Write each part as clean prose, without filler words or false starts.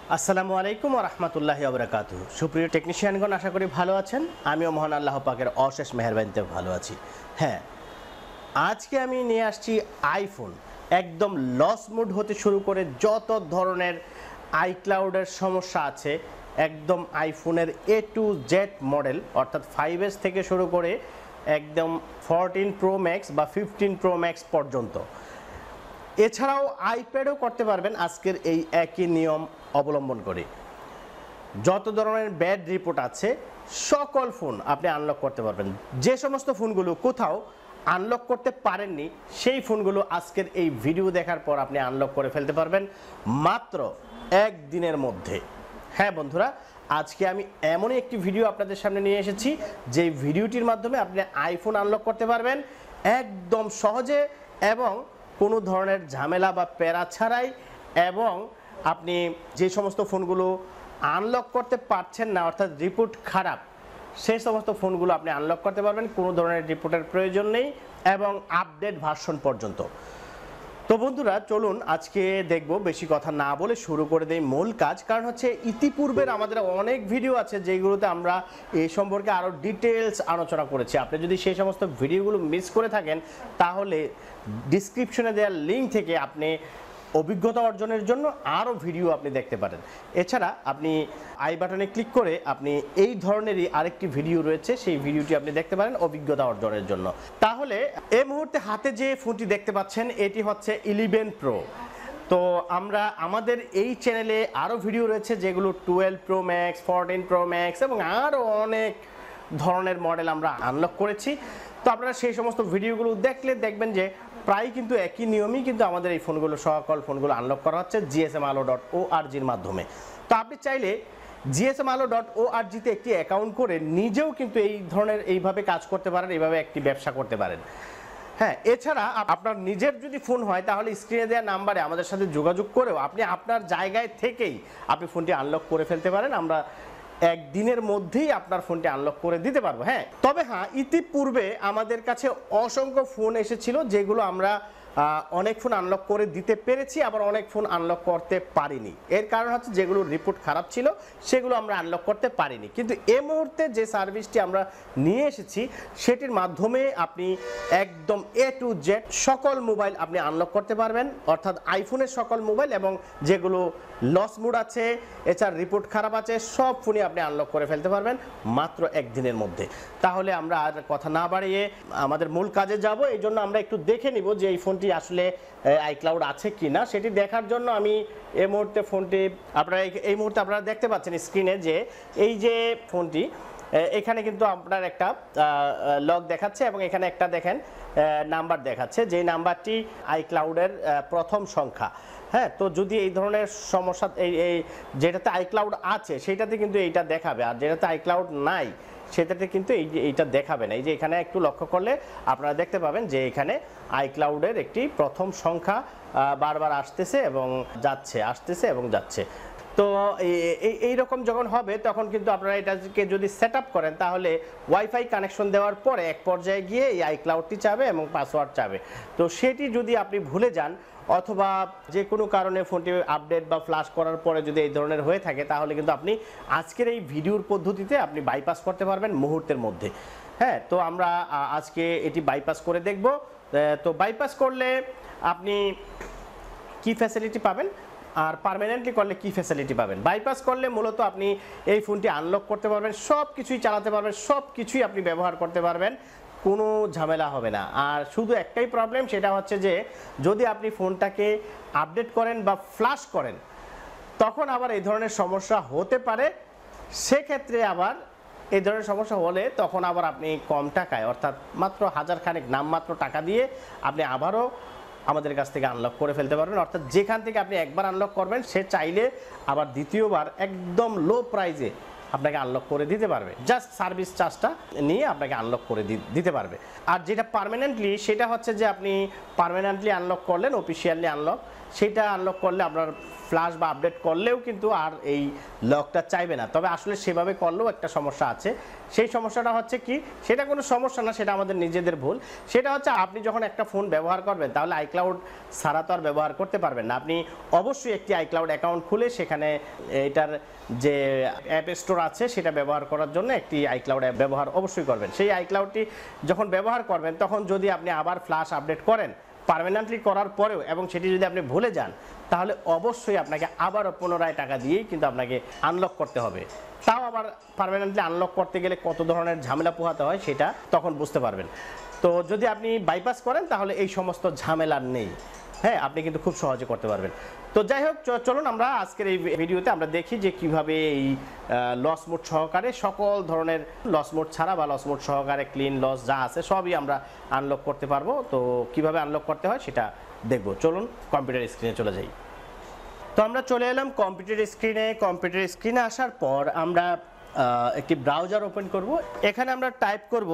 আসসালামু আলাইকুম ওয়া রাহমাতুল্লাহি ওয়া বারাকাতুহু। সুপ্রিয় টেকনিশিয়ানগণ, আশা করি ভালো আছেন। আমিও মহান আল্লাহ পাকের অশেষ মেহেরবানিতে ভালো আছি। হ্যাঁ, আজকে আমি নিয়ে আসছি আইফোন। একদম লস মুড হতে শুরু করে যত ধরনের আইক্লাউডের সমস্যা আছে, একদম আইফোনের A to Z মডেল, অর্থাৎ 5S থেকে শুরু করে একদম 14 Pro Max বা 15 Pro Max পর্যন্ত। এছাড়াও আইপ্যাডও করতে পারবেন আজকের এই একই নিয়ম অবলম্বন করে। যত ধরনের ব্যাড রিপোর্ট আছে সকল ফোন আপনি আনলক করতে পারবেন। যে সমস্ত ফোনগুলো কোথাও আনলক করতে পারেননি সেই ফোনগুলো আজকের এই ভিডিও দেখার পর আপনি আনলক করে ফেলতে পারবেন মাত্র একদিনের মধ্যে। হ্যাঁ বন্ধুরা, আজকে আমি এমনই একটি ভিডিও আপনাদের সামনে নিয়ে এসেছি যে ভিডিওটির মাধ্যমে আপনি আইফোন আনলক করতে পারবেন একদম সহজে এবং কোনো ধরনের ঝামেলা বা প্যারা ছাড়াই। এবং আপনি যে সমস্ত ফোনগুলো আনলক করতে পারছেন না, অর্থাৎ রিপোর্ট খারাপ, সেই সমস্ত ফোনগুলো আপনি আনলক করতে পারবেন, কোনো ধরনের রিপোর্টের প্রয়োজন নেই এবং আপডেট ভার্সন পর্যন্ত। তো বন্ধুরা চলুন আজকে দেখব, বেশি কথা না বলে শুরু করে দেই মূল কাজ। কারণ হচ্ছে ইতিপূর্বের আমাদের অনেক ভিডিও আছে যেগুলোতে আমরা এই সম্পর্কে আরও ডিটেলস আলোচনা করেছি। আপনি যদি সেই সমস্ত ভিডিওগুলো মিস করে থাকেন তাহলে ডিসক্রিপশনে দেওয়ার লিঙ্ক থেকে আপনি অভিজ্ঞতা অর্জনের জন্য আরও ভিডিও আপনি দেখতে পারেন। এছাড়া আপনি আই বাটনে ক্লিক করে আপনি এই ধরনেরই আরেকটি ভিডিও রয়েছে, সেই ভিডিওটি আপনি দেখতে পারেন অভিজ্ঞতা অর্জনের জন্য। তাহলে এই মুহূর্তে হাতে যে ফোনটি দেখতে পাচ্ছেন এটি হচ্ছে 11 Pro। তো আমরা আমাদের এই চ্যানেলে আরও ভিডিও রয়েছে যেগুলো 12 Pro Max, 14 Pro Max এবং আরও অনেক ধরনের মডেল আমরা আনলক করেছি। তো আপনারা সেই সমস্ত ভিডিওগুলো দেখলে দেখবেন যে প্রায় কিন্তু একই নিয়মই কিন্তু আমাদের এই ফোনগুলো, সকল ফোনগুলো আনলক করা হচ্ছে gsmalo.org-র মাধ্যমে। তো আপনি চাইলে gsmalo.org-তে একটি অ্যাকাউন্ট করে নিজেও কিন্তু এই ধরনের এইভাবে কাজ করতে পারেন, এইভাবে একটি ব্যবসা করতে পারেন। হ্যাঁ, এছাড়া আপনার নিজের যদি ফোন হয় তাহলে স্ক্রিনে দেওয়া নাম্বারে আমাদের সাথে যোগাযোগ করেও আপনি আপনার জায়গায় থেকেই আপনি ফোনটি আনলক করে ফেলতে পারেন। আমরা একদিনের মধ্যেই আপনার ফোনটি আনলক করে দিতে পারবো। হ্যাঁ, তবে হ্যাঁ, ইতিপূর্বে আমাদের কাছে অসংখ্য ফোন এসেছিল যেগুলো আমরা অনেক ফোন আনলক করে দিতে পেরেছি, আবার অনেক ফোন আনলক করতে পারিনি। এর কারণ হচ্ছে যেগুলো রিপোর্ট খারাপ ছিল সেগুলো আমরা আনলক করতে পারিনি। কিন্তু এই মুহূর্তে যে সার্ভিসটি আমরা নিয়ে এসেছি সেটির মাধ্যমে আপনি একদম A to Z সকল মোবাইল আপনি আনলক করতে পারবেন, অর্থাৎ আইফোনের সকল মোবাইল এবং যেগুলো লস মুড আছে, এছাড়া রিপোর্ট খারাপ আছে, সব ফোনই আপনি আনলক করে ফেলতে পারবেন মাত্র একদিনের মধ্যে। তাহলে আমরা আর কথা না বাড়িয়ে আমাদের মূল কাজে যাব। এই জন্য আমরা একটু দেখে নিব যে এই ফোনটি আসলে আইক্লাউড আছে কি না। সেটি দেখার জন্য আমি এই মুহূর্তে ফোনটি এই মুহূর্তে আপনারা দেখতে পাচ্ছেন স্ক্রিনে যে এই যে ফোনটি, এখানে কিন্তু আপনার একটা লগ দেখাচ্ছে এবং এখানে একটা দেখেন নাম্বার দেখাচ্ছে, যে নাম্বারটি আইক্লাউডের প্রথম সংখ্যা। হ্যাঁ, তো যদি এই ধরনের সমস্যা এই যেটাতে আইক্লাউড আছে সেটাতে কিন্তু এইটা দেখাবে, আর যেটাতে আইক্লাউড নাই সেটাতে কিন্তু এইটা দেখাবে না। এই যে এখানে একটু লক্ষ্য করলে আপনারা দেখতে পাবেন যে এখানে আইক্লাউডের একটি প্রথম সংখ্যা বারবার আসতেছে এবং যাচ্ছে, আসতেছে এবং যাচ্ছে। তো এইরকম যখন হবে তখন কিন্তু আপনারা এটাকে যদি সেট আপ করেন তাহলে ওয়াইফাই কানেকশন দেওয়ার পরে এক পর্যায়ে গিয়ে এই আইক্লাউডটি চাবে এবং পাসওয়ার্ড চাবে। তো সেটি যদি আপনি ভুলে যান অথবা যে কোনো কারণে ফোনটি আপডেট বা ফ্লাশ করার পরে যদি এই ধরনের হয়ে থাকে তাহলে কিন্তু আপনি আজকের এই ভিডিওর পদ্ধতিতে আপনি বাইপাস করতে পারবেন মুহূর্তের মধ্যে। হ্যাঁ, তো আমরা আজকে এটি বাইপাস করে দেখব। তো বাইপাস করলে আপনি কি ফ্যাসিলিটি পাবেন আর পার্মানেন্টলি করলে কি ফ্যাসিলিটি পাবেন। বাইপাস করলে মূলত আপনি এই ফোনটি আনলক করতে পারবেন, সব কিছুই চালাতে পারবেন, সব কিছুই আপনি ব্যবহার করতে পারবেন, কোনো ঝামেলা হবে না। আর শুধু একটাই প্রবলেম, সেটা হচ্ছে যে যদি আপনি ফোনটাকে আপডেট করেন বা ফ্লাশ করেন তখন আবার এই ধরনের সমস্যা হতে পারে। সেক্ষেত্রে আবার এই ধরনের সমস্যা হলে তখন আবার আপনি কম টাকায়, অর্থাৎ মাত্র 1000 খানেক নামমাত্র টাকা দিয়ে আপনি আবারও আমাদের কাছ থেকে আনলক করে ফেলতে পারবেন। অর্থাৎ যেখান থেকে আপনি একবার আনলক করবেন সে চাইলে আবার দ্বিতীয়বার একদম লো প্রাইজে আপনাকে আনলক করে দিতে পারবে, জাস্ট সার্ভিস চার্জটা নিয়ে আপনাকে আনলক করে দিতে পারবে। আর যেটা পার্মানেন্টলি সেটা হচ্ছে যে আপনি পার্মানেন্টলি আনলক করলেন, অফিসিয়ালি আনলক, সেটা আনলক করলে আপনার ফ্ল্যাশ বা আপডেট করলেও কিন্তু আর এই লকটা চাইবে না। তবে আসলে সেভাবে করলেও একটা সমস্যা আছে। সেই সমস্যাটা হচ্ছে কি, সেটা কোনো সমস্যা না, সেটা আমাদের নিজেদের ভুল। সেটা হচ্ছে আপনি যখন একটা ফোন ব্যবহার করবেন তাহলে আইক্লাউড ছাড়া তো আর ব্যবহার করতে পারবেন না। আপনি অবশ্যই একটি আইক্লাউড অ্যাকাউন্ট খুলে সেখানে এটার যে অ্যাপ স্টোর আছে সেটা ব্যবহার করার জন্য একটি আইক্লাউড অ্যাপ ব্যবহার অবশ্যই করবেন। সেই আইক্লাউডটি যখন ব্যবহার করবেন তখন যদি আপনি আবার ফ্ল্যাশ আপডেট করেন পার্মানেন্টলি করার পরেও, এবং সেটি যদি আপনি ভুলে যান, তাহলে অবশ্যই আপনাকে আবারও পুনরায় টাকা দিয়েই কিন্তু আপনাকে আনলক করতে হবে। তাও আবার পার্মানেন্টলি আনলক করতে গেলে কত ধরনের ঝামেলা পোহাতে হয় সেটা তখন বুঝতে পারবেন। তো যদি আপনি বাইপাস করেন তাহলে এই সমস্ত ঝামেলা নেই। হ্যাঁ, আপনি কিন্তু খুব সহজে করতে পারবেন। তো যাই হোক, চলুন আমরা আজকের এই ভিডিওতে আমরা দেখি যে কিভাবে এই লস মোড সহকারে সকল ধরনের লস মোড ছাড়া বা লস মোড সহকারে ক্লিন লস যা আছে সবই আমরা আনলক করতে পারবো। তো কিভাবে আনলক করতে হয় সেটা দেখব। চলুন কম্পিউটার স্ক্রিনে চলে যাই। তো আমরা চলে এলাম কম্পিউটার স্ক্রিনে। কম্পিউটার স্ক্রিনে আসার পর আমরা একটি ব্রাউজার ওপেন করব। এখানে আমরা টাইপ করব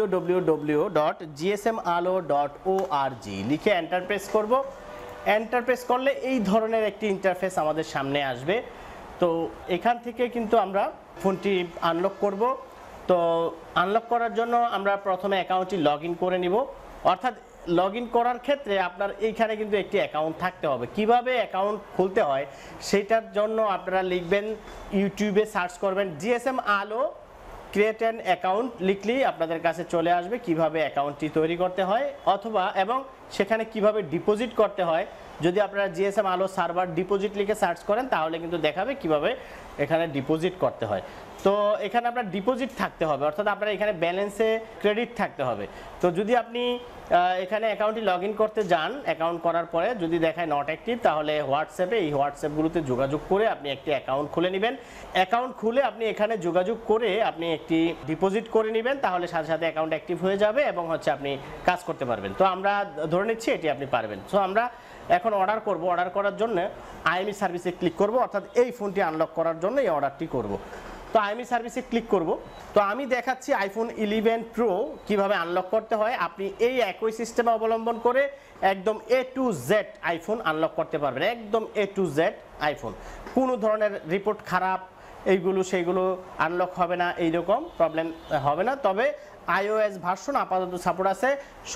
www.gsmalo.org লিখে এন্টার প্রেস করব। এন্টার প্রেস করলে এই ধরনের একটি ইন্টারফেস আমাদের সামনে আসবে। তো এখান থেকে কিন্তু আমরা ফোনটি আনলক করব। তো আনলক করার জন্য আমরা প্রথমে অ্যাকাউন্টটি লগ ইন করে নিব। অর্থাৎ লগ ইন করার ক্ষেত্রে আপনার এইখানে কিন্তু একটি অ্যাকাউন্ট থাকতে হবে। কিভাবে অ্যাকাউন্ট খুলতে হয় সেটার জন্য আপনারা লিখবেন, ইউটিউবে সার্চ করবেন জিএসএম আলো ক্রিয়েট অ্যান অ্যাকাউন্ট লিখলেই আপনাদের কাছে চলে আসবে কিভাবে অ্যাকাউন্টটি তৈরি করতে হয়, অথবা এবং সেখানে কিভাবে ডিপোজিট করতে হয়। যদি আপনারা জিএসএম আলো সার্ভার ডিপোজিট লিখে সার্চ করেন তাহলে কিন্তু দেখাবে কিভাবে এখানে ডিপোজিট করতে হয়। তো এখানে আপনার ডিপোজিট থাকতে হবে, অর্থাৎ আপনার এখানে ব্যালেন্সে ক্রেডিট থাকতে হবে। তো যদি আপনি এখানে অ্যাকাউন্টটি লগ ইন করতে যান, অ্যাকাউন্ট করার পরে যদি দেখায় নট অ্যাক্টিভ, তাহলে হোয়াটসঅ্যাপে এই হোয়াটসঅ্যাপগুলোতে যোগাযোগ করে আপনি একটি অ্যাকাউন্ট খুলে নেবেন। অ্যাকাউন্ট খুলে আপনি এখানে যোগাযোগ করে আপনি একটি ডিপোজিট করে নেবেন, তাহলে সাথে সাথে অ্যাকাউন্ট অ্যাক্টিভ হয়ে যাবে এবং হচ্ছে আপনি কাজ করতে পারবেন। তো আমরা ধরে নিচ্ছি এটি আপনি পারবেন। সো আমরা এখন অর্ডার করব। অর্ডার করার জন্য আইএমই সার্ভিসে ক্লিক করব, অর্থাৎ এই ফোনটি আনলক করার জন্য এই অর্ডারটি করব। তো আইএমই সার্ভিসে ক্লিক করব। তো আমি দেখাচ্ছি আইফোন 11 প্রো কিভাবে আনলক করতে হয়। আপনি এই একই সিস্টেম অবলম্বন করে একদম A to Z iPhone unlock করতে পারবেন। একদম A to Z আইফোন, কোনো ধরনের রিপোর্ট খারাপ এইগুলো সেইগুলো আনলক হবে না, এইরকম প্রবলেম হবে না। তবে iOS ভার্সন আপাতত সাপোর্ট আছে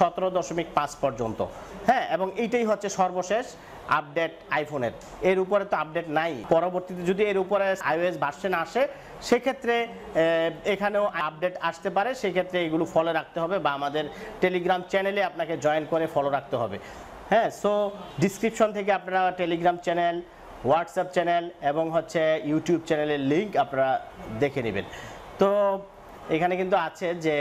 17.5 পর্যন্ত। হ্যাঁ, এবং এইটাই হচ্ছে সর্বশেষ আপডেট আইফোনের। এর উপরে তো আপডেট নাই। পরবর্তীতে যদি এর উপরে iOS ভার্সন আসে সেক্ষেত্রে এখানেও আপডেট আসতে পারে। সেক্ষেত্রে এগুলো ফলো রাখতে হবে বা আমাদের টেলিগ্রাম চ্যানেলে আপনাকে জয়েন করে ফলো রাখতে হবে। হ্যাঁ, সো ডিসক্রিপশন থেকে আপনারা টেলিগ্রাম চ্যানেল, হোয়াটসঅ্যাপ চ্যানেল এবং হচ্ছে ইউটিউব চ্যানেলের লিঙ্ক আপনারা দেখে নেবেন। তো এখানে কিন্তু আছে যে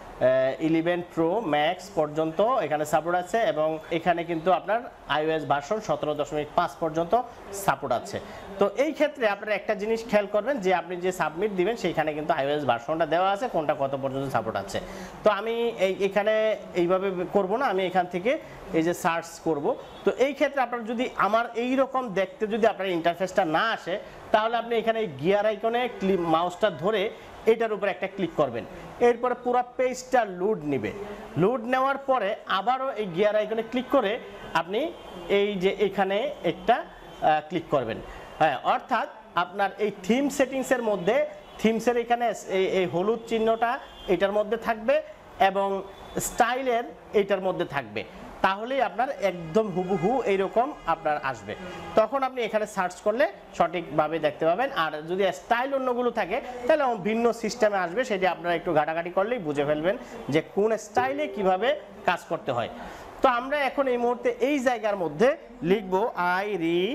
11 প্রো ম্যাক্স পর্যন্ত এখানে সাপোর্ট আছে এবং এখানে কিন্তু আপনার iOS ভার্সন 17.5 পর্যন্ত সাপোর্ট আছে। তো এই ক্ষেত্রে আপনারা একটা জিনিস খেয়াল করবেন যে আপনি যে সাবমিট দিবেন সেইখানে কিন্তু iOS ভার্সনটা দেওয়া আছে, কোনটা কত পর্যন্ত সাপোর্ট আছে। তো আমি এখানে এইভাবে করব না, আমি এখান থেকে এই যে সার্চ করব। তো এই ক্ষেত্রে আপনার যদি আমার এই রকম দেখতে যদি আপনার ইন্টারফেসটা না আসে, তাহলে আপনি এখানে গিয়ার আইকনে মাউসটা ধরে এটার উপরে একটা ক্লিক করবেন। এরপরে পুরো পেজটা লোড নেবে। লোড নেওয়ার পরে আবারও এই গিয়ার আইকনে ক্লিক করে আপনি এই যে এখানে একটা ক্লিক করবেন। হ্যাঁ, অর্থাৎ আপনার এই থিম সেটিংসের মধ্যে থিমসের এখানে এই হলুদ চিহ্নটা এটার মধ্যে থাকবে এবং স্টাইলের এইটার মধ্যে থাকবে। তাহলেই আপনার একদম হুবহু এইরকম আপনার আসবে। তখন আপনি এখানে সার্চ করলে সঠিকভাবে দেখতে পাবেন। আর যদি স্টাইল অন্যগুলো থাকে তাহলে ভিন্ন সিস্টেমে আসবে, সেটি আপনারা একটু ঘাটাঘাটি করলেই বুঝে ফেলবেন যে কোন স্টাইলে কিভাবে কাজ করতে হয়। তো আমরা এখন এই মুহূর্তে এই জায়গার মধ্যে লিখব আই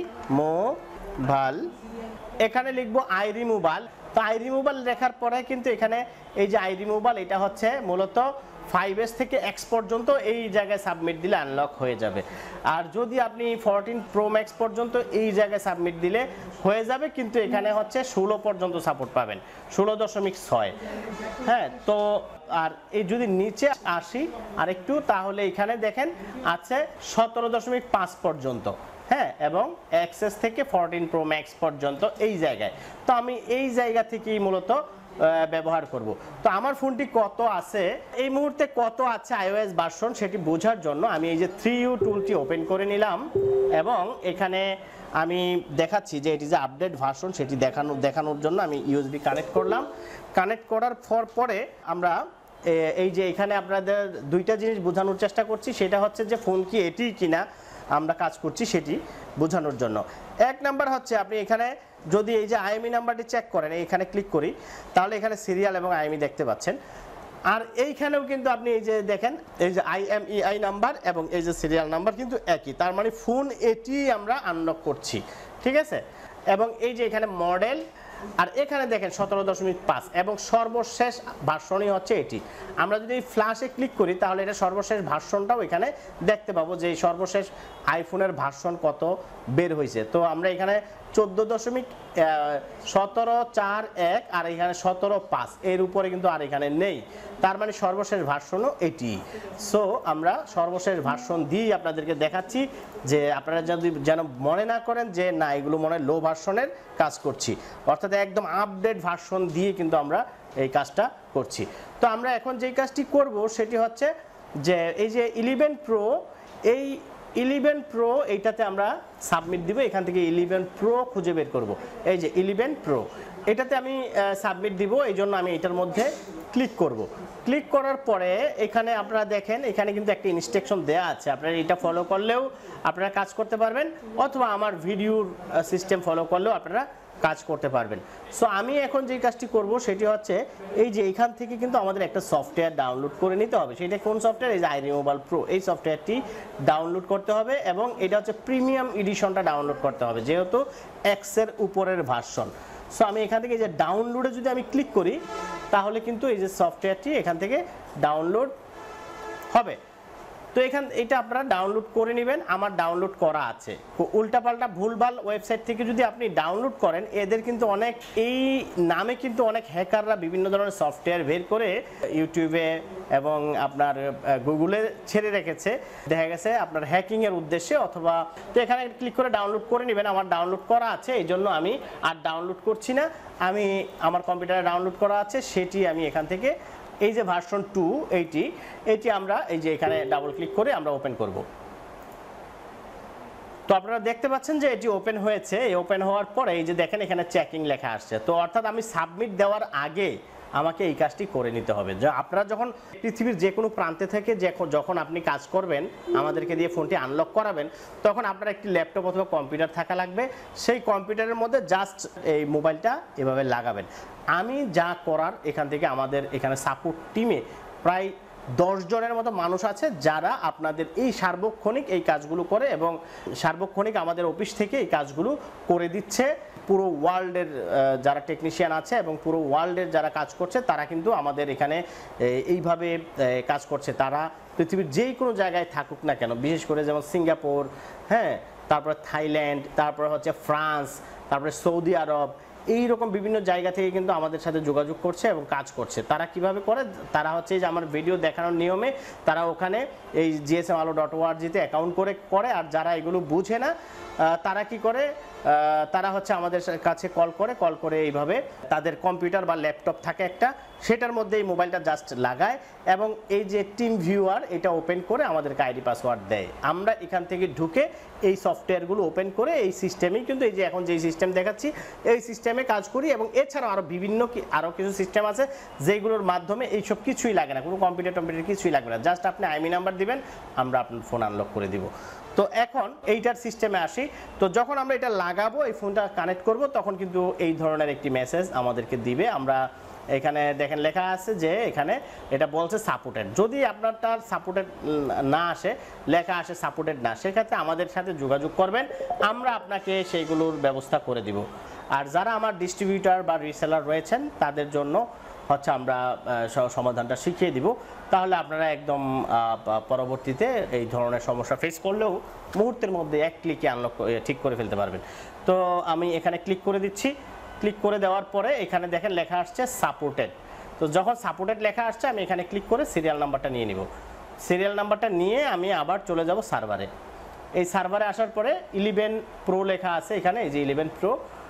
রিমুভাল। এখানে লিখব আই রিমুভাল। তো আই রিমুভাল লেখার পরে কিন্তু এখানে এই যে আই রিমুভাল এটা হচ্ছে মূলত 5S থেকে X পর্যন্ত এই জায়গায় সাবমিট দিলে আনলক হয়ে যাবে। আর যদি আপনি 14 প্রো ম্যাক্স পর্যন্ত এই জায়গায় সাবমিট দিলে হয়ে যাবে, কিন্তু এখানে হচ্ছে 16 পর্যন্ত সাপোর্ট পাবেন, 16.6। হ্যাঁ, তো আর এই যদি নিচে আসি আরেকটু, তাহলে এখানে দেখেন আছে 17.5 পর্যন্ত। হ্যাঁ, এবং XS থেকে 14 প্রো ম্যাক্স পর্যন্ত এই জায়গায়। তো আমি এই জায়গা থেকেই মূলত ব্যবহার করব। তো আমার ফোনটি কত আছে এই মুহূর্তে, কত আছে iOS ভার্সন সেটি বোঝার জন্য আমি এই যে 3U টুলটি ওপেন করে নিলাম এবং এখানে আমি দেখাচ্ছি যে এটি যে আপডেট ভার্সন সেটি দেখানোর জন্য আমি ইউএসবি কানেক্ট করলাম। কানেক্ট করার পরে আমরা এই যে এখানে আপনাদের দুইটা জিনিস বোঝানোর চেষ্টা করছি, সেটা হচ্ছে যে ফোন কি এটি কিনা আমরা কাজ করছি সেটি বোঝানোর জন্য। এক নাম্বার হচ্ছে আপনি এখানে যদি এই যে আইএমই নাম্বারটি চেক করেন, এখানে ক্লিক করি, তাহলে এখানে সিরিয়াল এবং আইএমই দেখতে পাচ্ছেন। আর এইখানেও কিন্তু আপনি এই যে দেখেন এই যে IMEI নাম্বার এবং এই যে সিরিয়াল নাম্বার কিন্তু একই, তার মানে ফোন এটি আমরা আনলক করছি, ঠিক আছে। এবং এই যে এখানে মডেল, আর এখানে দেখেন 17.5 এবং সর্বশেষ ভার্সনই হচ্ছে এটি। আমরা যদি ফ্ল্যাশে ক্লিক করি তাহলে এটা সর্বশেষ ভার্সনটাও এখানে দেখতে পাবো যে সর্বশেষ আইফোনের ভার্সন কত বের হয়েছে। তো আমরা এখানে 14.17.4.1 আর এখানে 17.5 এর উপরে কিন্তু আর এখানে নেই, তার মানে সর্বশেষ ভার্সনও এটি। সো আমরা সর্বশেষ ভার্সন দিয়েই আপনাদেরকে দেখাচ্ছি যে আপনারা যদি যেন মনে না করেন যে না এগুলো মনে হয় লো ভার্সনের কাজ করছি, অর্থাৎ একদম আপডেট ভার্সন দিয়ে কিন্তু আমরা এই কাজটা করছি। তো আমরা এখন যেই কাজটি করব সেটি হচ্ছে যে এই যে 11 Pro, এই 11 Pro এইটাতে আমরা সাবমিট দিব। এখান থেকে 11 Pro খুঁজে বের করব, এই যে 11 Pro এটাতে আমি সাবমিট দিব। এই জন্য আমি এটার মধ্যে ক্লিক করব। ক্লিক করার পরে এখানে আপনারা দেখেন এখানে কিন্তু একটা ইনস্ট্রাকশন দেয়া আছে, আপনারা এটা ফলো করলেও আপনারা কাজ করতে পারবেন, অথবা আমার ভিডিওর সিস্টেম ফলো করলেও আপনারা কাজ করতে পারবেন। সো আমি এখন যে কাজটি করব সেটি হচ্ছে এই যে এখান থেকে কিন্তু আমাদের একটা সফটওয়্যার ডাউনলোড করে নিতে হবে। সেটা কোন সফটওয়্যার? এই যে iRemovable Pro, এই সফটওয়্যারটি ডাউনলোড করতে হবে এবং এটা হচ্ছে প্রিমিয়াম এডিশনটা ডাউনলোড করতে হবে, যেহেতু X এর উপরের ভার্সন। সো আমি এখান থেকে এই যে ডাউনলোডে যদি আমি ক্লিক করি তাহলে কিন্তু এই যে সফটওয়্যারটি এখান থেকে ডাউনলোড হবে। তো এটা আপনারা ডাউনলোড করে নেবেন। আমার ডাউনলোড করা আছে। উল্টাপাল্টা ভুলভাল ওয়েবসাইট থেকে যদি আপনি ডাউনলোড করেন, এদের কিন্তু অনেক এই নামে কিন্তু অনেক হ্যাকাররা বিভিন্ন ধরনের সফটওয়্যার বের করে ইউটিউবে এবং আপনার গুগলে ছেড়ে রেখেছে, দেখা গেছে আপনার হ্যাকিংয়ের উদ্দেশ্যে অথবা। তো এখানে ক্লিক করে ডাউনলোড করে নেবেন। আমার ডাউনলোড করা আছে, এই জন্য আমি আর ডাউনলোড করছি না, আমি আমার কম্পিউটারে ডাউনলোড করা আছে সেটি আমি এখান থেকে এই যে ভার্সন 2 এইটি আমরা এই যে এখানে ডাবল ক্লিক করে আমরা ওপেন করব। তো আপনারা দেখতে পাচ্ছেন যে এটি ওপেন হয়েছে। এই ওপেন হওয়ার পরে এই যে দেখেন এখানে চেকিং লেখা আসছে। তো অর্থাৎ আমি সাবমিট দেওয়ার আগে আমাকে এই কাজটি করে নিতে হবে। যে আপনারা যখন পৃথিবীর যে কোনো প্রান্তে থেকে যখন আপনি কাজ করবেন, আমাদেরকে দিয়ে ফোনটি আনলক করাবেন, তখন আপনার একটি ল্যাপটপ অথবা কম্পিউটার থাকা লাগবে। সেই কম্পিউটারের মধ্যে জাস্ট এই মোবাইলটা এভাবে লাগাবেন। আমি যা করার এখান থেকে আমাদের এখানে সাপোর্ট টিমে প্রায় 10 জনের মতো মানুষ আছে যারা আপনাদের এই সার্বক্ষণিক এই কাজগুলো করে এবং সার্বক্ষণিক আমাদের অফিস থেকে এই কাজগুলো করে দিচ্ছে। পুরো ওয়ার্ল্ডের যারা টেকনিশিয়ান আছে এবং পুরো ওয়ার্ল্ডের যারা কাজ করছে তারা কিন্তু আমাদের এখানে এইভাবে কাজ করছে। তারা পৃথিবীর যেই কোনো জায়গায় থাকুক না কেন, বিশেষ করে যেমন সিঙ্গাপুর, হ্যাঁ, তারপরে থাইল্যান্ড, তারপরে হচ্ছে ফ্রান্স, তারপরে সৌদি আরব, এইরকম বিভিন্ন জায়গা থেকে কিন্তু আমাদের সাথে যোগাযোগ করছে এবং কাজ করছে। তারা কিভাবে করে? তারা হচ্ছে যে আমার ভিডিও দেখানোর নিয়মে তারা ওখানে এই gsmalo.org-তে অ্যাকাউন্ট করে। আর যারা এগুলো বুঝে না তারা কি করে? তারা হচ্ছে আমাদের কাছে কল করে এইভাবে তাদের কম্পিউটার বা ল্যাপটপ থাকে একটা, সেটার মধ্যে এই মোবাইলটা জাস্ট লাগায় এবং এই যে টিম ভিউয়ার এটা ওপেন করে আমাদেরকে আইডি পাসওয়ার্ড দেয়। আমরা এখান থেকে ঢুকে এই সফটওয়্যারগুলো ওপেন করে এই সিস্টেমেই কিন্তু এই যে এখন যেই সিস্টেম দেখাচ্ছি এই সিস্টেমে কাজ করি। এবং এছাড়াও আরও কিছু সিস্টেম আছে যেগুলোর মাধ্যমে এইসব কিছুই লাগে না, কোনো কম্পিউটার কিছুই লাগবে না, জাস্ট আপনি আইএমই নাম্বার দিবেন, আমরা আপনার ফোন আনলক করে দিব। তো এখন এইটার সিস্টেমে আসি। তো যখন আমরা এটা লাগাবো, এই ফোনটা কানেক্ট করব, তখন কিন্তু এই ধরনের একটি মেসেজ আমাদেরকে দিবে। আমরা এখানে দেখেন লেখা আছে যে এখানে এটা বলছে সাপোর্টেড। যদি আপনারটার সাপোর্টেড না আসে, লেখা আসে সাপোর্টেড না, সেক্ষেত্রে আমাদের সাথে যোগাযোগ করবেন, আমরা আপনাকে সেইগুলোর ব্যবস্থা করে দিব। আর যারা আমার ডিস্ট্রিবিউটার বা রিসেলার রয়েছেন তাদের জন্য হচ্ছে আমরা সমাধানটা শিখিয়ে দিব। তাহলে আপনারা একদম পরবর্তীতে এই ধরনের সমস্যা ফেস করলেও মুহূর্তের মধ্যে এক ক্লিকে আনলক ঠিক করে ফেলতে পারবেন। তো আমি এখানে ক্লিক করে দিচ্ছি। ক্লিক করে দেওয়ার পরে এখানে দেখেন লেখা আসছে সাপোর্টেড। তো যখন সাপোর্টেড লেখা আসছে আমি এখানে ক্লিক করে সিরিয়াল নাম্বারটা নিয়ে নিব। সিরিয়াল নাম্বারটা নিয়ে আমি আবার চলে যাব সার্ভারে। এই সার্ভারে আসার পরে 11 Pro লেখা আছে এখানে, এই যে 11 Pro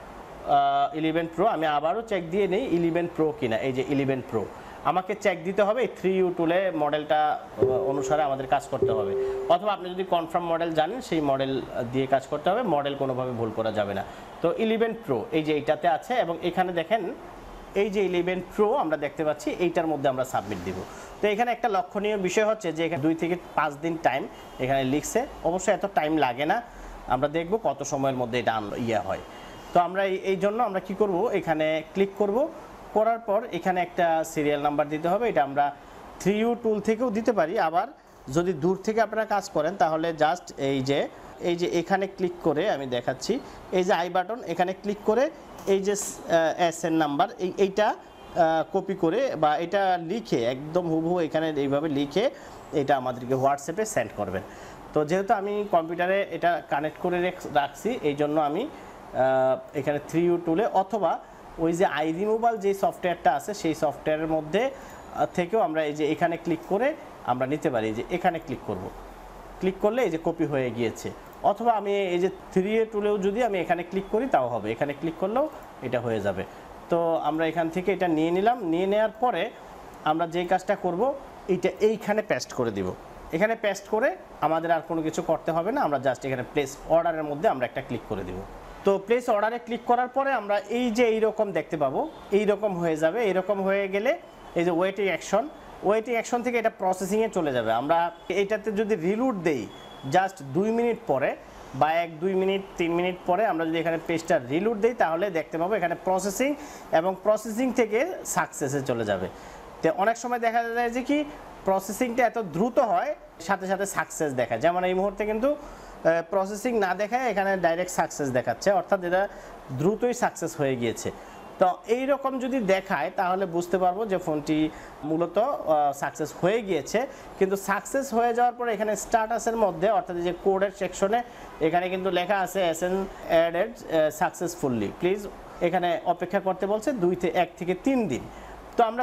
11 প্রো, আমি আবারও চেক দিয়ে নেই 11 প্রো কিনা। এই যে 11 প্রো, আমাকে চেক দিতে হবে এই 3U টুলে মডেলটা অনুসারে আমাদের কাজ করতে হবে, অথবা আপনি যদি কনফার্ম মডেল জানেন সেই মডেল দিয়ে কাজ করতে হবে, মডেল কোনোভাবে ভুল করা যাবে না। তো 11 প্রো এই যে এইটাতে আছে, এবং এখানে দেখেন এই যে 11 প্রো আমরা দেখতে পাচ্ছি, এইটার মধ্যে আমরা সাবমিট দিব। তো এখানে একটা লক্ষণীয় বিষয় হচ্ছে যে এখানে 2 থেকে 5 দিন টাইম এখানে লিখছে, অবশ্যই এত টাইম লাগে না, আমরা দেখব কত সময়ের মধ্যে এটা হয়। তো আমরা এই জন্য আমরা কি করব, এখানে ক্লিক করব, করার পর এখানে একটা সিরিয়াল নাম্বার দিতে হবে। এটা আমরা 3U টুল থেকেও দিতে পারি, আবার যদি দূর থেকে আপনারা কাজ করেন তাহলে জাস্ট এই যে এখানে ক্লিক করে আমি দেখাচ্ছি, এই যে আই বাটন, এখানে ক্লিক করে এই যে SN নাম্বার এইটা কপি করে বা এটা লিখে একদম হুবহু এখানে এইভাবে লিখে এটা আমাদেরকে হোয়াটসঅ্যাপে সেন্ড করবেন। তো যেহেতু আমি কম্পিউটারে এটা কানেক্ট করে রাখছি, এই জন্য আমি এখানে 3U টুলে অথবা ওই যে আই রিমুভাল যে সফটওয়্যারটা আছে সেই সফটওয়্যারের মধ্যে থেকেও আমরা এই যে এখানে ক্লিক করে আমরা নিতে পারি। যে এখানে ক্লিক করব, ক্লিক করলে এই যে কপি হয়ে গিয়েছে, অথবা আমি এই যে 3A টুলেও যদি আমি এখানে ক্লিক করি তাও হবে, এখানে ক্লিক করলেও এটা হয়ে যাবে। তো আমরা এখান থেকে এটা নিয়ে নিলাম, নিয়ে নেওয়ার পরে আমরা যেই কাজটা করব এইটা এইখানে পেস্ট করে দিব। এখানে পেস্ট করে আমাদের আর কোনো কিছু করতে হবে না, আমরা জাস্ট এখানে প্লেস অর্ডারের মধ্যে আমরা একটা ক্লিক করে দিব। তো প্লেস অর্ডারে ক্লিক করার পরে আমরা এই যে এইরকম দেখতে পাবো, এইরকম হয়ে যাবে। এইরকম হয়ে গেলে এই যে ওয়েটিং অ্যাকশন থেকে এটা প্রসেসিংয়ে চলে যাবে। আমরা এইটাতে যদি রিলোড দেই জাস্ট 2 মিনিট পরে বা 1-2 মিনিট 3 মিনিট পরে আমরা যদি এখানে পেজটা রিলোড দিই তাহলে দেখতে পাবো এখানে প্রসেসিং, এবং প্রসেসিং থেকে সাকসেসে চলে যাবে। তো অনেক সময় দেখা যায় যে কি প্রসেসিংটা এত দ্রুত হয় সাথে সাথে সাকসেস দেখায়, যেমন এই মুহূর্তে কিন্তু প্রসেসিং না দেখায় এখানে ডাইরেক্ট সাকসেস দেখাচ্ছে, অর্থাৎ এটা দ্রুতই সাকসেস হয়ে গিয়েছে। তো এই রকম যদি দেখায় তাহলে বুঝতে পারবো যে ফোনটি মূলত সাকসেস হয়ে গিয়েছে। কিন্তু সাকসেস হয়ে যাওয়ার পরে এখানে স্ট্যাটাসের মধ্যে অর্থাৎ যে কোডের সেকশনে এখানে কিন্তু লেখা আছে SN অ্যাডেড সাকসেসফুলি, প্লিজ এখানে অপেক্ষা করতে বলছে 1 থেকে 3 দিন। তো আমরা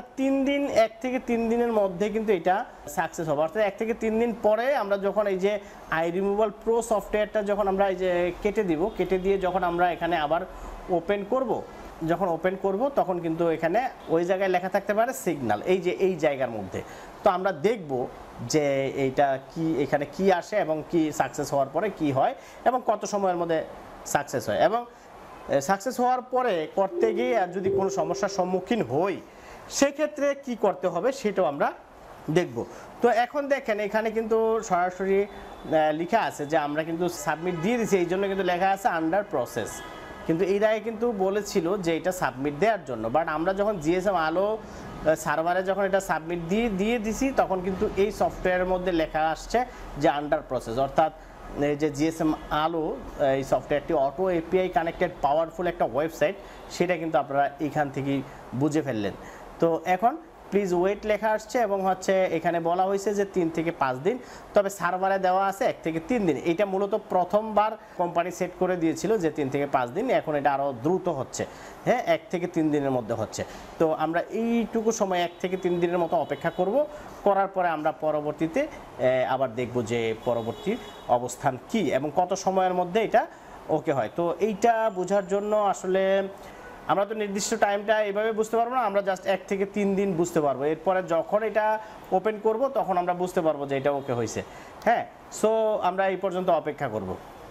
1 থেকে 3 দিনের মধ্যে কিন্তু এটা সাকসেস হবে, অর্থাৎ 1 থেকে 3 দিন পরে আমরা যখন এই যে আই রিমুভাল প্রো সফটওয়্যারটা যখন আমরা এই যে কেটে দিয়ে যখন আমরা এখানে আবার ওপেন করব, যখন ওপেন করব তখন কিন্তু এখানে ওই জায়গায় লেখা থাকতে পারে সিগন্যাল, এই যে এই জায়গার মধ্যে। তো আমরা দেখব যে এইটা কি এখানে কি আসে এবং কি সাকসেস হওয়ার পরে কি হয় এবং কত সময়ের মধ্যে সাকসেস হয়, এবং সাকসেস হওয়ার পরে করতে গিয়ে আর যদি কোনো সমস্যার সম্মুখীন হই সেক্ষেত্রে কি করতে হবে সেটাও আমরা দেখব। তো এখন দেখেন এখানে কিন্তু সরাসরি লেখা আছে যে আমরা কিন্তু সাবমিট দিয়ে দিয়েছি, এই জন্য কিন্তু লেখা আছে আন্ডার প্রসেস, কিন্তু এর আগে কিন্তু বলেছিল যে এটা সাবমিট দেওয়ার জন্য। বাট আমরা যখন GSM আলো সার্ভারে যখন এটা সাবমিট দিয়ে দিছি তখন কিন্তু এই সফটওয়্যারের মধ্যে লেখা আসছে যে আন্ডার প্রসেস, অর্থাৎ এই যে GSM আলো এই সফটওয়্যারটি অটো API কানেক্টেড পাওয়ারফুল একটা ওয়েবসাইট, সেটা কিন্তু আপনারা এখান থেকেই বুঝে ফেললেন। তো এখন প্লিজ ওয়েট লেখা আসছে এবং হচ্ছে এখানে বলা হয়েছে যে 3 থেকে 5 দিন, তবে সার্ভারে দেওয়া আছে 1 থেকে 3 দিন। এটা মূলত প্রথমবার কোম্পানি সেট করে দিয়েছিল যে 3 থেকে 5 দিন, এখন এটা আরও দ্রুত হচ্ছে, হ্যাঁ 1 থেকে 3 দিনের মধ্যে হচ্ছে। তো আমরা এইটুকু সময় 1 থেকে 3 দিনের মতো অপেক্ষা করার পরে আমরা পরবর্তীতে আবার দেখব যে পরবর্তী অবস্থান কি এবং কত সময়ের মধ্যে এটা ওকে হয়। তো এইটা বোঝার জন্য আসলে আমরা তো নির্দিষ্ট টাইমটা এইভাবে বুঝতে পারবো না, আমরা জাস্ট 1 থেকে 3 দিন বুঝতে পারবো। এরপরে যখন এটা ওপেন করব তখন আমরা বুঝতে পারবো যে এটা ওকে হয়েছে। হ্যাঁ, সো আমরা এই পর্যন্ত অপেক্ষা করব।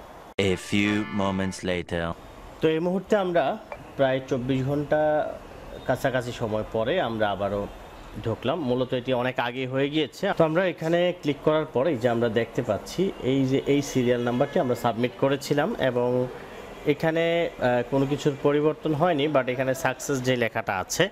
A few moments later. তো এই মুহূর্তে আমরা প্রায় 24 ঘন্টা কাছাকাছি সময় পরে আমরা আবারও ঢুকলাম। মূলত এটি অনেক আগে হয়ে গিয়েছে। তো আমরা এখানে ক্লিক করার পরে যে আমরা দেখতে পাচ্ছি এই যে এই সিরিয়াল নাম্বারটি আমরা সাবমিট করেছিলাম এবং এখানে কোনো কিছুর পরিবর্তন হয়নি, বাট এখানে সাকসেস যে লেখাটা আছে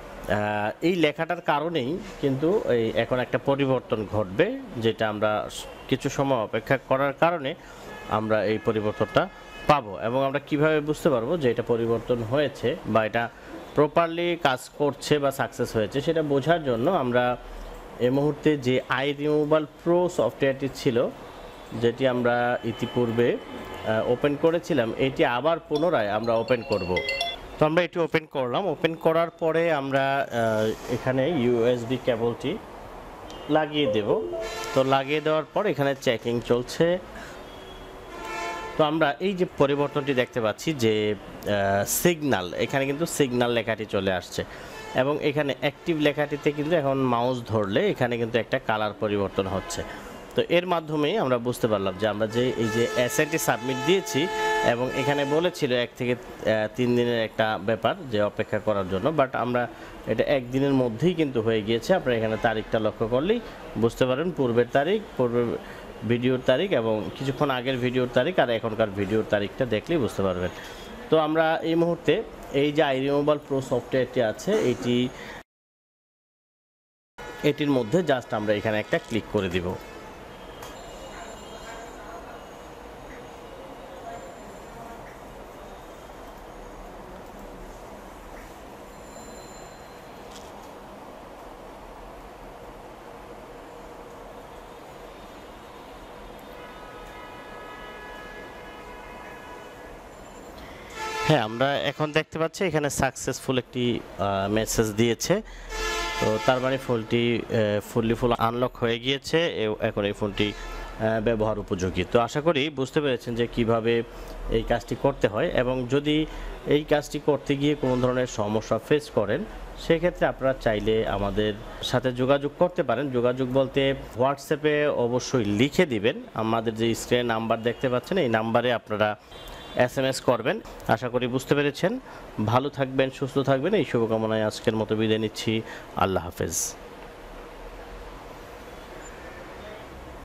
এই লেখাটার কারণেই কিন্তু এই এখন একটা পরিবর্তন ঘটবে, যেটা আমরা কিছু সময় অপেক্ষা করার কারণে আমরা এই পরিবর্তনটা পাবো। এবং আমরা কিভাবে বুঝতে পারবো যে এটা পরিবর্তন হয়েছে বা এটা প্রপারলি কাজ করছে বা সাকসেস হয়েছে সেটা বোঝার জন্য আমরা এই মুহূর্তে যে আই রিমুভাল প্রো সফটওয়্যারটি ছিল, যেটি আমরা ইতিপূর্বে ওপেন করেছিলাম, এটি আবার পুনরায় আমরা ওপেন করব। তো আমরা এটি ওপেন করলাম। ওপেন করার পরে আমরা এখানে USB কেবলটি লাগিয়ে দেব। তো লাগিয়ে দেওয়ার পর এখানে চেকিং চলছে। তো আমরা এই যে পরিবর্তনটি দেখতে পাচ্ছি যে সিগন্যাল, এখানে কিন্তু সিগন্যাল লেখাটি চলে আসছে এবং এখানে অ্যাক্টিভ লেখাটিতে কিন্তু এখন মাউস ধরলে এখানে কিন্তু একটা কালার পরিবর্তন হচ্ছে। তো এর মাধ্যমেই আমরা বুঝতে পারলাম যে আমরা যে এই যে অ্যাসাইনটি সাবমিট দিয়েছি এবং এখানে বলেছিল 1 থেকে 3 দিনের একটা ব্যাপার যে অপেক্ষা করার জন্য, বাট আমরা এটা 1 দিনের মধ্যেই কিন্তু হয়ে গিয়েছে। আপনারা এখানে তারিখটা লক্ষ্য করলেই বুঝতে পারেন, পূর্বের তারিখ, পূর্বের ভিডিওর তারিখ এবং কিছুক্ষণ আগের ভিডিওর তারিখ আর এখনকার ভিডিওর তারিখটা দেখলেই বুঝতে পারবেন। তো আমরা এই মুহূর্তে এই যে iRemovable Pro সফটওয়্যারটি আছে এটির মধ্যে জাস্ট আমরা এখানে একটা ক্লিক করে দিব। হ্যাঁ, আমরা এখন দেখতে পাচ্ছি এখানে সাকসেসফুল একটি মেসেজ দিয়েছে। তো তার মানে ফোনটি ফুল আনলক হয়ে গিয়েছে, এখন এই ফোনটি ব্যবহার উপযোগী। তো আশা করি বুঝতে পেরেছেন যে কিভাবে এই কাজটি করতে হয় এবং যদি এই কাজটি করতে গিয়ে কোনো ধরনের সমস্যা ফেস করেন সেক্ষেত্রে আপনারা চাইলে আমাদের সাথে যোগাযোগ করতে পারেন। যোগাযোগ বলতে হোয়াটসঅ্যাপে অবশ্যই লিখে দিবেন, আমাদের যে স্ক্রিনে নাম্বার দেখতে পাচ্ছেন এই নাম্বারে আপনারা SMS করবেন। আশা করি বুঝতে পেরেছেন। ভালো থাকবেন, সুস্থ থাকবেন, এই শুভকামনায় আজকের মতো বিদায় নিচ্ছি। আল্লাহ হাফেজ।